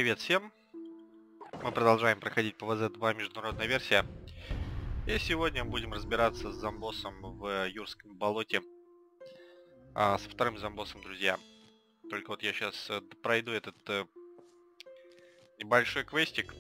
Привет всем! Мы продолжаем проходить ПВЗ-2 международная версия. И сегодня будем разбираться с зомбоссом в Юрском болоте. Со вторым зомбоссом, друзья. Только вот я сейчас пройду этот небольшой квестик.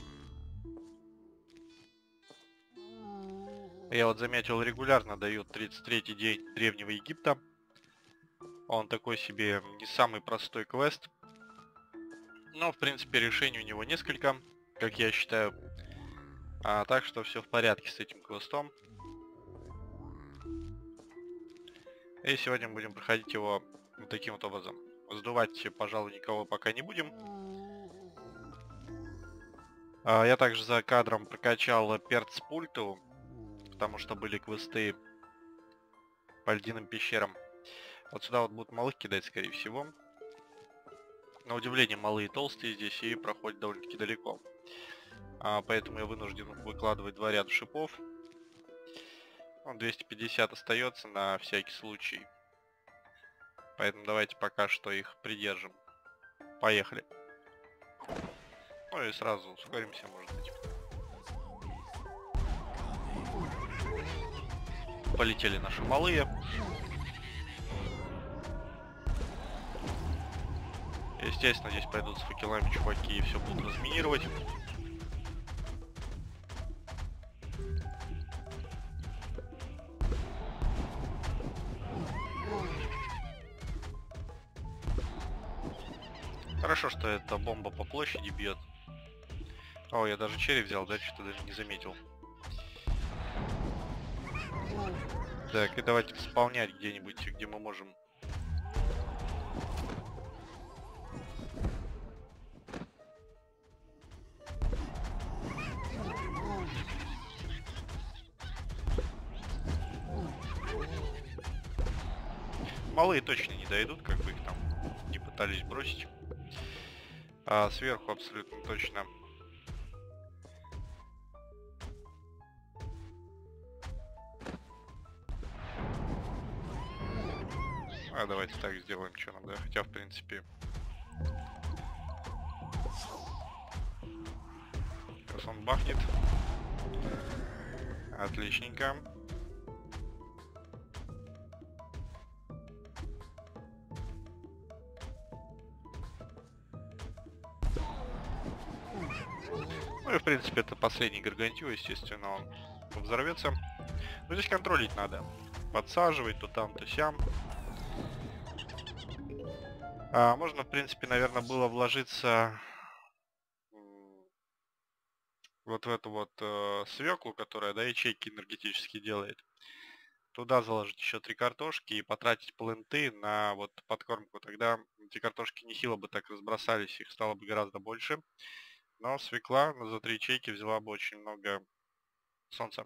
Я вот заметил, регулярно дают 33-й день Древнего Египта. Он такой себе не самый простой квест. Но, в принципе, решений у него несколько, как я считаю. Так что все в порядке с этим квестом. И сегодня мы будем проходить его вот таким вот образом. Сдувать, пожалуй, никого пока не будем. Я также за кадром прокачал перц-пульту, потому что были квесты по ледяным пещерам. Вот сюда вот будут малых кидать, скорее всего. На удивление, малые и толстые здесь и проходят довольно-таки далеко. Поэтому я вынужден выкладывать 2 ряда шипов. 250 остается на всякий случай. Поэтому давайте пока что их придержим. Поехали. Ну и сразу ускоримся, может быть. Полетели наши малые. Естественно, здесь пойдут с факелами чуваки и все будут разминировать. Хорошо, что эта бомба по площади бьет. О, я даже черри взял, да, что-то даже не заметил. Так, и давайте исполнять где-нибудь, где мы можем. Малые точно не дойдут, как бы их там не пытались бросить. Сверху абсолютно точно. Давайте так сделаем, что надо. Хотя, в принципе... Сейчас он бахнет. Отличненько. Ну и, в принципе, это последний гаргантю, естественно, он взорвется. Но здесь контролить надо. Подсаживать то там, то сям. Можно, в принципе, наверное, было вложиться вот в эту вот свеклу, которая, да, ячейки энергетически делает. Туда заложить еще 3 картошки и потратить планты на вот подкормку. Тогда эти картошки нехило бы так разбросались, их стало бы гораздо больше. Но свекла за 3 ячейки взяла бы очень много солнца.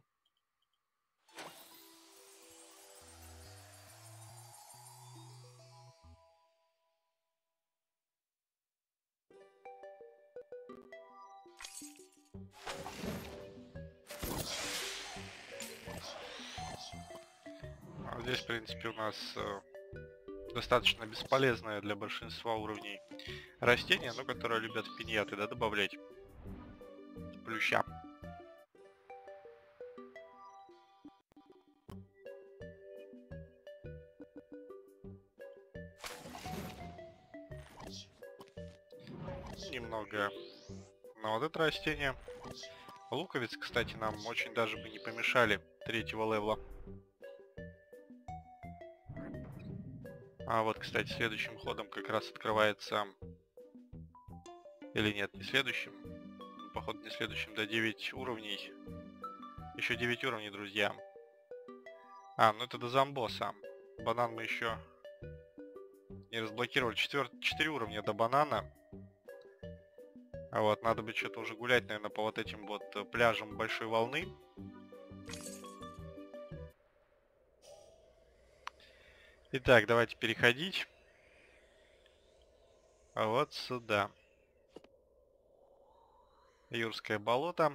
Здесь, в принципе, у нас достаточно бесполезное для большинства уровней растение, но которое любят в пиньяты, да, добавлять плюща. Немного на вот это растение. Луковицы, кстати, нам очень даже бы не помешали 3-го левела. Вот, кстати, следующим ходом как раз открывается... Или нет, не следующим. Походу, не следующим, да, 9 уровней. Еще 9 уровней, друзья. Ну это до зомбоса. Банан мы еще не разблокировали. 4 уровня до банана. Вот, надо бы что-то уже гулять, наверное, по вот этим вот пляжам большой волны. Итак, давайте переходить. Вот сюда. Юрское болото.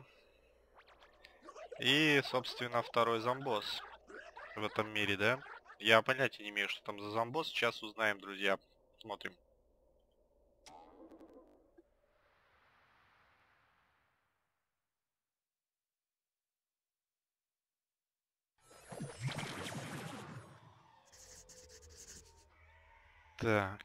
И, собственно, второй зомбосс в этом мире, да? Я понятия не имею, что там за зомбосс. Сейчас узнаем, друзья. Смотрим. Так.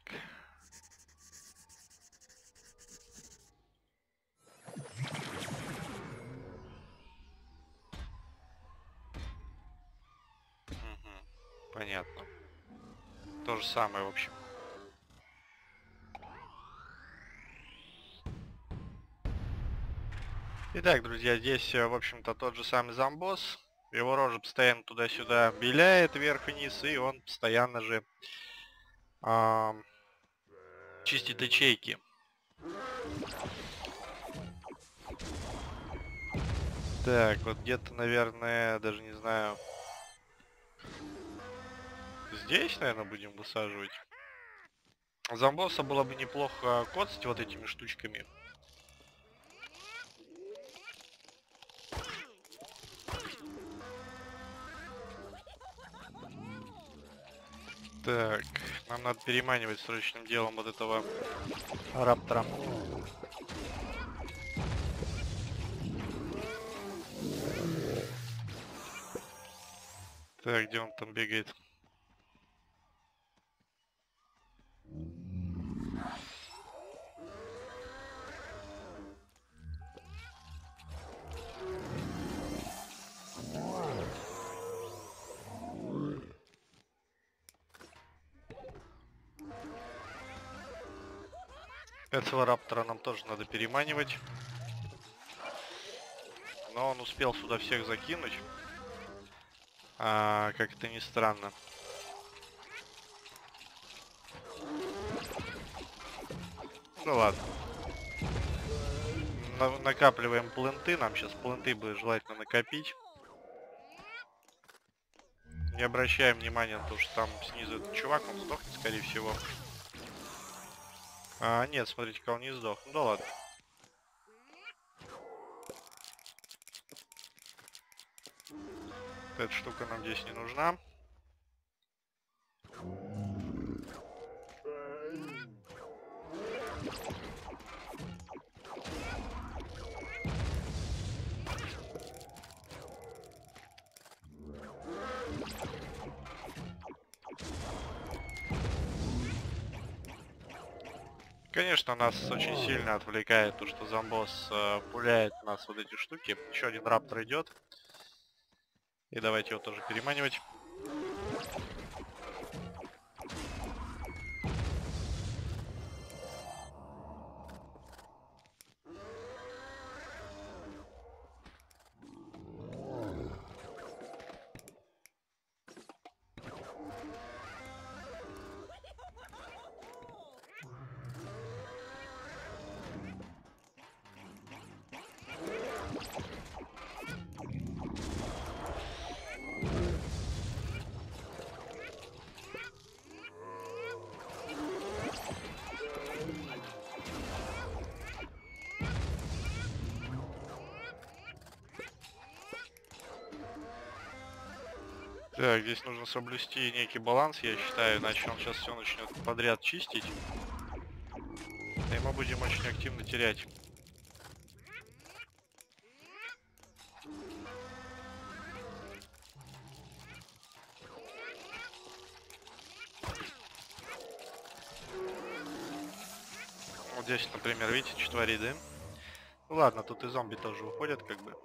Мгм. Понятно. То же самое, в общем. Итак, друзья, здесь, в общем-то, тот же самый зомбосс. Его рожа постоянно туда-сюда виляет вверх-вниз, и он постоянно же ам, чистит ячейки. Так, вот где-то, наверное, даже не знаю. Здесь, наверное, будем высаживать. Зомбосса было бы неплохо коцать вот этими штучками. Так, нам надо переманивать срочным делом вот этого раптора. Так, где он там бегает? Этого раптора нам тоже надо переманивать. Но он успел сюда всех закинуть. Как это ни странно. Ну ладно. Накапливаем планты. Нам сейчас планты бы желательно накопить. Не обращаем внимания на то, что там снизу этот чувак, он сдохнет, скорее всего. Нет, смотрите-ка, он не сдох. Ну да ладно. Эта штука нам здесь не нужна. Конечно, нас очень сильно отвлекает то, что зомбосс пуляет в нас вот эти штуки. Еще один раптор идет. И давайте его тоже переманивать. Так, здесь нужно соблюсти некий баланс, я считаю, иначе он сейчас все начнет подряд чистить. И мы будем очень активно терять. Вот здесь, например, видите, что творит, да? Ну ладно, тут и зомби тоже уходят, как бы.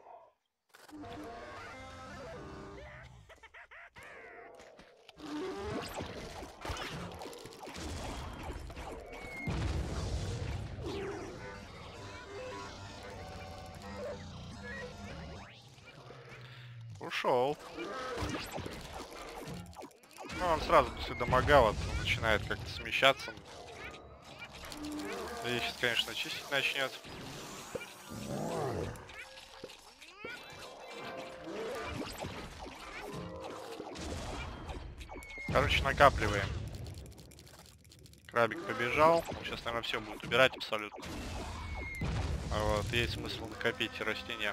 Ушел. Ну, он сразу после дамага вот начинает как-то смещаться. И сейчас, конечно, чистить начнет. Короче, накапливаем. Крабик побежал. Он сейчас, наверное, все будет убирать абсолютно. Вот, есть смысл накопить растения.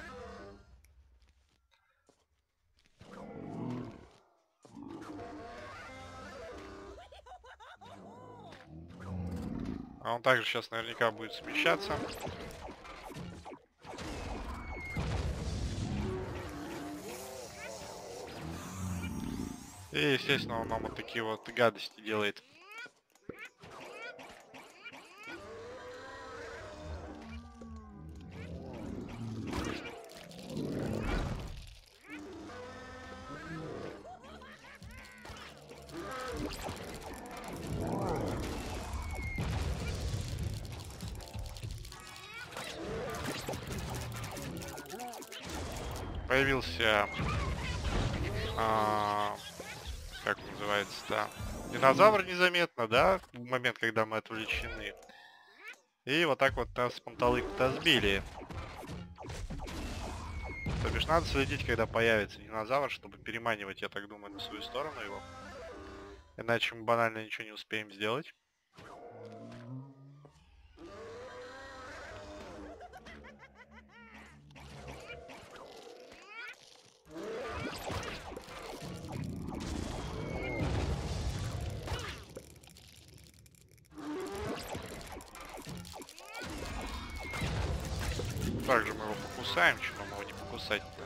А он также сейчас наверняка будет смещаться. И, естественно, он нам вот такие вот гадости делает. Появился, как называется-то, динозавр незаметно, да, в момент, когда мы отвлечены. И вот так вот нас с панталык-то сбили. То бишь надо следить, когда появится динозавр, чтобы переманивать, я так думаю, на свою сторону его. Иначе мы банально ничего не успеем сделать. Также мы его покусаем, что нам его не покусать-то.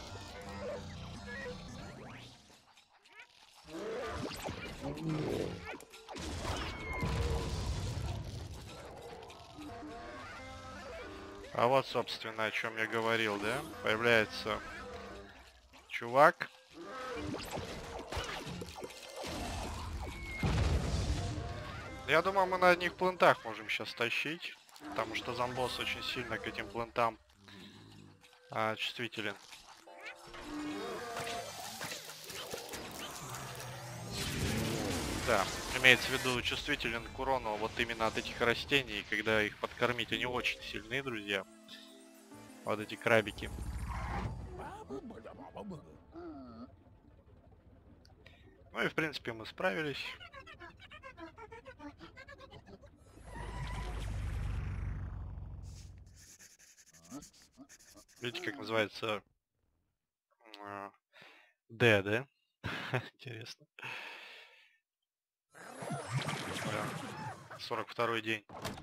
А вот, собственно, о чем я говорил, да? Появляется чувак. Я думаю, мы на одних плентах можем сейчас тащить, потому что зомбос очень сильно к этим плентам чувствителен. Да, имеется в виду чувствителен к урону вот именно от этих растений, когда их подкормить, они очень сильные, друзья. Вот эти крабики. Ну и в принципе мы справились. Видите, как называется? Д, да? Интересно. Да. 42-й день.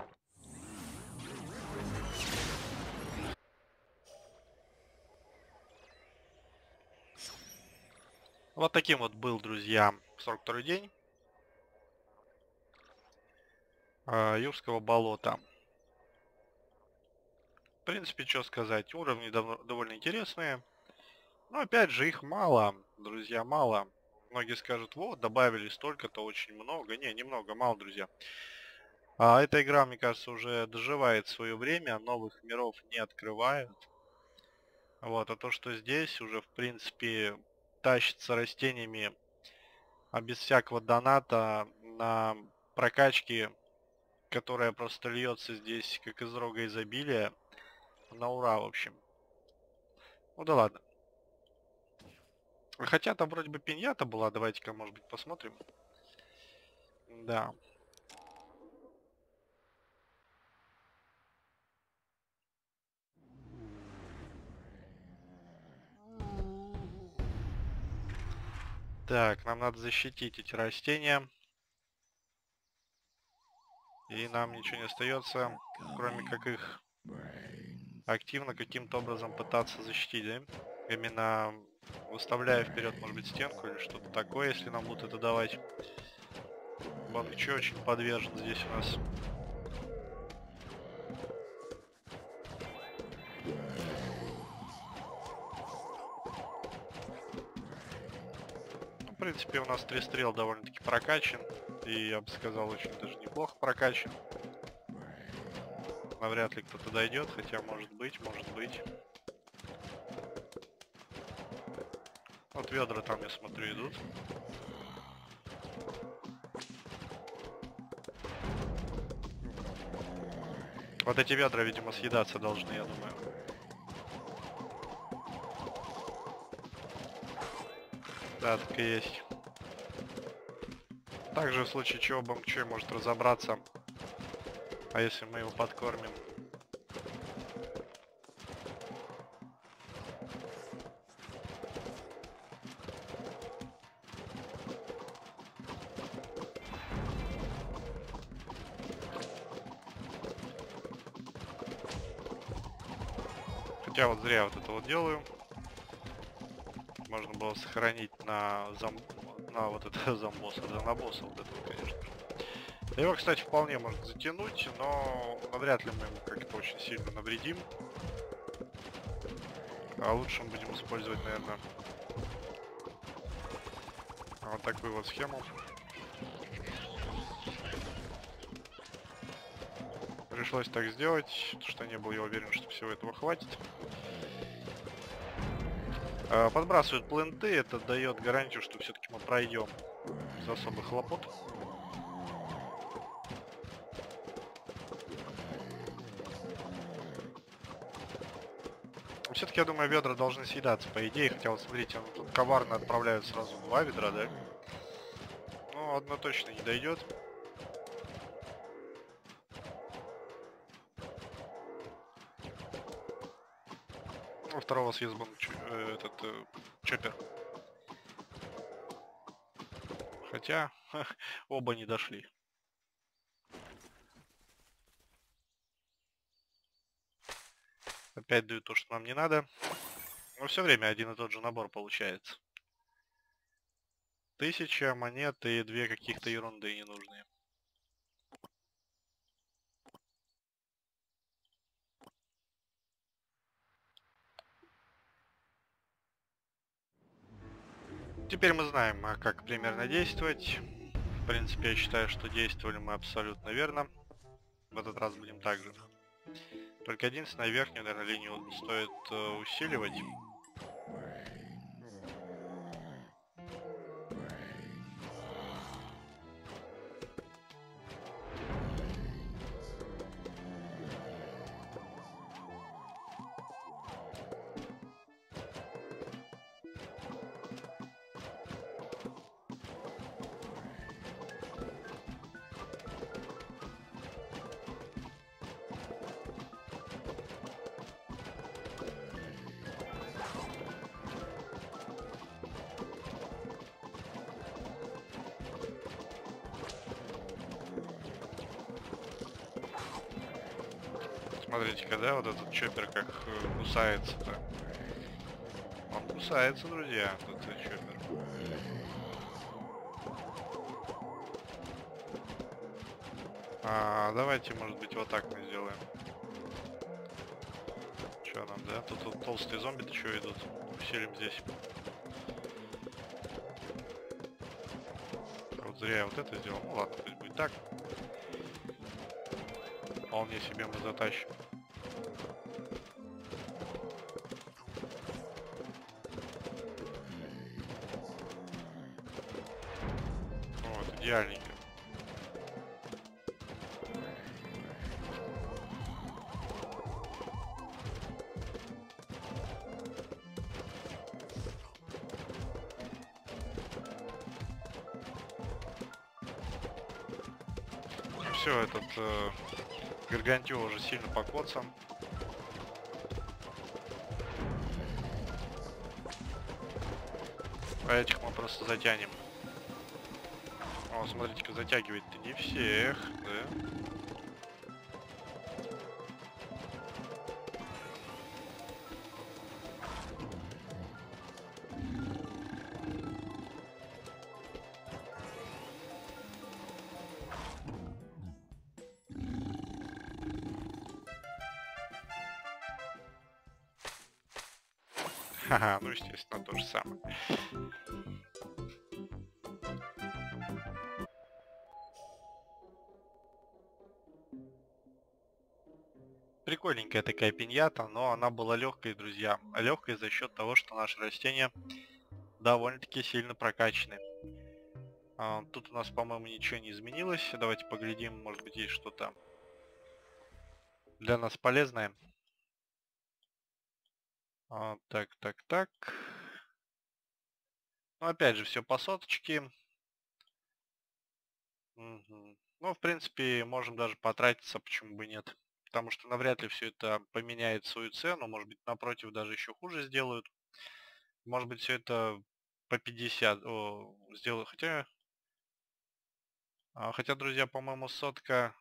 Вот таким вот был, друзья, 42-й день Юрского болота. В принципе, что сказать, уровни довольно интересные. Но опять же, их мало, друзья, мало. Многие скажут, вот, добавили столько-то, очень много. Не, немного, мало, друзья. Эта игра, мне кажется, уже доживает свое время, новых миров не открывают. Вот, а то, что здесь уже, в принципе, тащится растениями, без всякого доната на прокачке, которая просто льется здесь, как из рога изобилия, на ура, в общем. Ну да ладно. Хотя там вроде бы пиньята была, давайте-ка, может быть, посмотрим. Да. Так, нам надо защитить эти растения. И нам ничего не остается, кроме как их активно каким-то образом пытаться защитить, да? Именно выставляя вперед, может быть, стенку или что-то такое, если нам будут это давать. Банкчи очень подвержен здесь у нас. Ну, в принципе, у нас 3 стрел довольно-таки прокачан. И я бы сказал, очень даже неплохо прокачан. Навряд ли кто-то дойдет, хотя может быть, может быть. Вот ведра там, я смотрю, идут. Вот эти ведра, видимо, съедаться должны, я думаю. Да, так и есть. Также в случае чего Бомбчой может разобраться. А если мы его подкормим? Хотя вот зря вот это вот делаю. Можно было сохранить на вот это зомбосса, да, на босса вот этого, конечно. Его, кстати, вполне можно затянуть, но навряд ли мы ему как-то очень сильно навредим. А лучше мы будем использовать, наверное, вот такую вот схему. Пришлось так сделать, потому что не был я уверен, что всего этого хватит. Подбрасывают пленты, это дает гарантию, что все-таки мы пройдем без особых хлопот. Все-таки, я думаю, ведра должны съедаться, по идее. Хотя вот смотрите, он тут коварно отправляют сразу 2 ведра, да? Ну, одно точно не дойдет. Ну, второго съезда чоппер. Хотя оба не дошли. Опять дают то, что нам не надо. Но все время один и тот же набор получается. 1000 монет и 2 каких-то ерунды ненужные. Теперь мы знаем, как примерно действовать. В принципе, я считаю, что действовали мы абсолютно верно. В этот раз будем так же. Только единственное, верхнюю, наверное, линию стоит усиливать. Смотрите-ка, да, вот этот чоппер как кусается-то. Он кусается, друзья, этот чоппер. Давайте, может быть, вот так мы сделаем. Чё нам, да? Тут вот толстые зомби-то чё идут? Усилим здесь. Вот зря я вот это сделал. Ну ладно, пусть будет так. Вполне себе мы затащим. Вот, идеальненько. Все, этот Гаргантио уже сильно покоцан. А этих мы просто затянем. О, смотрите-ка, затягивает-то не всех, да? Ха-ха, ну естественно, то же самое. Прикольненькая такая пиньята, но она была легкой, друзья. Легкой за счет того, что наши растения довольно-таки сильно прокачаны. Тут у нас, по-моему, ничего не изменилось. Давайте поглядим, может быть, есть что-то для нас полезное. Так. Ну, опять же, все по соточке. Мгм. Ну, в принципе, можем даже потратиться, почему бы нет. Потому что навряд ли все это поменяет свою цену. Может быть, напротив, даже еще хуже сделают. Может быть, все это по 50 сделают. Хотя, друзья, по-моему, сотка...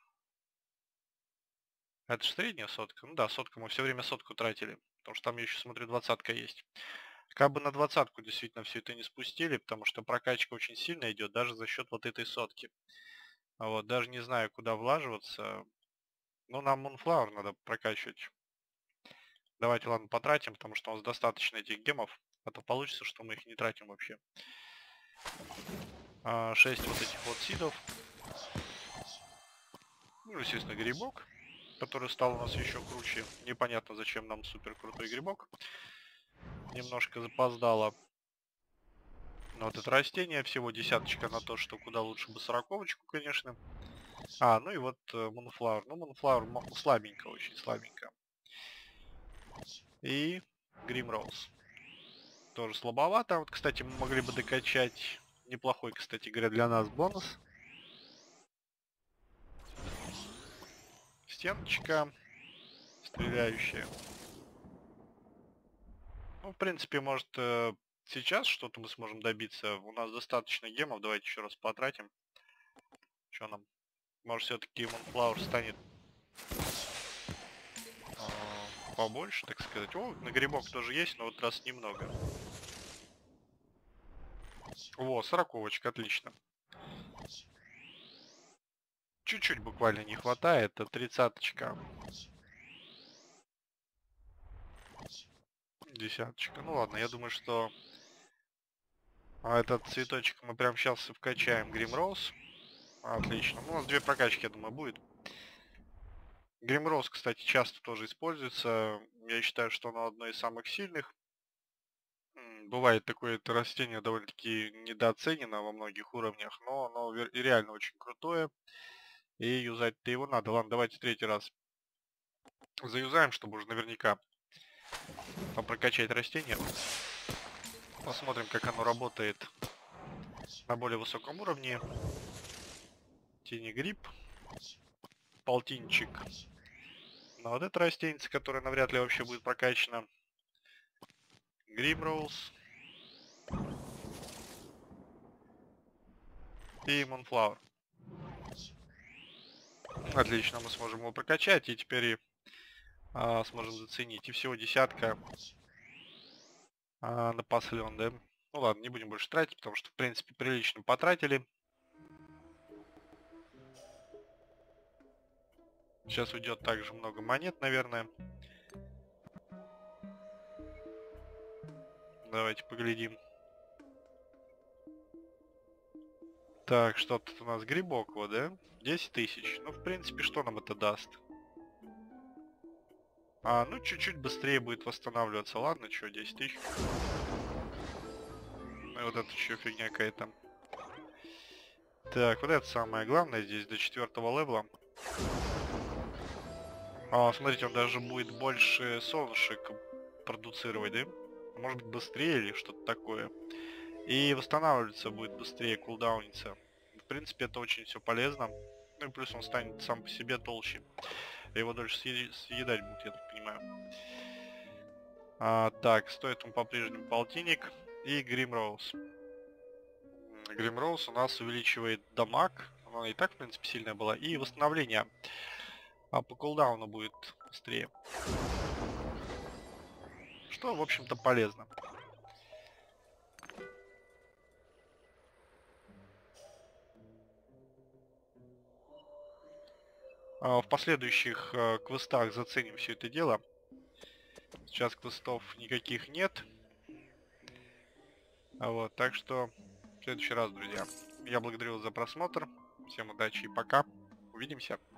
Это же средняя сотка. Ну да, сотка. Мы все время сотку тратили. Потому что там, я еще смотрю, двадцатка есть. Как бы на двадцатку действительно все это не спустили, потому что прокачка очень сильно идет, даже за счет вот этой сотки. Вот, даже не знаю, куда влаживаться. Ну, нам Moonflower надо прокачивать. Давайте, ладно, потратим, потому что у нас достаточно этих гемов. А то получится, что мы их не тратим вообще. 6 вот этих вот сидов. Ну, естественно, грибок, который стал у нас еще круче. Непонятно, зачем нам супер крутой грибок. немножко запоздало. Но вот это растение, всего десяточка на то, что куда лучше бы сороковочку, конечно. Ну и вот Moonflower. Ну, Moonflower слабенько, очень слабенько. И Grimrose. Тоже слабовато. Вот, кстати, мы могли бы докачать неплохой, кстати говоря, для нас бонус. Стеночка стреляющая. Ну, в принципе, может, сейчас что-то мы сможем добиться. У нас достаточно гемов. Давайте еще раз потратим. Что нам? Может, все-таки Moonflower станет побольше, так сказать. О, на грибок тоже есть, но вот раз немного. Во, 40-очка, отлично. Чуть-чуть буквально не хватает, это 30-очка. Десяточка. Ну ладно, я думаю, что этот цветочек мы прямо сейчас и вкачаем. Grimrose. Отлично. Ну, у нас две прокачки, я думаю, будет. Grimrose, кстати, часто тоже используется. Я считаю, что оно одно из самых сильных. Бывает такое это растение довольно-таки недооценено во многих уровнях, но оно и реально очень крутое. И юзать-то его надо. Ладно, давайте третий раз заюзаем, чтобы уже наверняка прокачать растение. Посмотрим, как оно работает на более высоком уровне. Тенегриб. Полтинчик. Но вот это растение, которое навряд ли вообще будет прокачано. Grimrose. И Moonflower. Отлично, мы сможем его прокачать и теперь сможем заценить. И всего десятка на послен, да? Ну ладно, не будем больше тратить, потому что, в принципе, прилично потратили. Сейчас уйдет также много монет, наверное. Давайте поглядим. Так, что тут у нас? Грибок, вот, да? 10 тысяч. Ну, в принципе, что нам это даст? Ну, чуть-чуть быстрее будет восстанавливаться. Ладно, что, 10 тысяч. Ну, и вот это еще фигня какая-то. Так, вот это самое главное здесь, до 4-го левела. Смотрите, он даже будет больше солнышек продуцировать, да? Может быть, быстрее или что-то такое. И восстанавливаться будет быстрее, кулдауниться. В принципе, это очень все полезно. Ну и плюс он станет сам по себе толще. Его дольше съедать будет, я так понимаю. Так, стоит он по-прежнему полтинник. И Grimrose. Grimrose у нас увеличивает дамаг. Она и так, в принципе, сильная была. И восстановление. По кулдауну будет быстрее. Что, в общем-то, полезно. В последующих квестах заценим все это дело. Сейчас квестов никаких нет. Вот, так что в следующий раз, друзья. Я благодарю вас за просмотр. Всем удачи и пока. Увидимся.